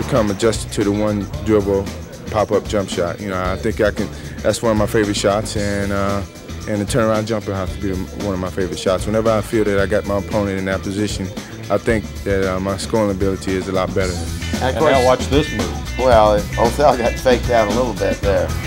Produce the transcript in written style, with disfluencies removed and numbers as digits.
become adjusted to the one dribble pop-up jump shot. You know, I think I can. That's one of my favorite shots, and the turnaround jumper has to be one of my favorite shots. Whenever I feel that I got my opponent in that position, I think that my scoring ability is a lot better. And of course, now watch this move. Well, Othell got faked out a little bit there.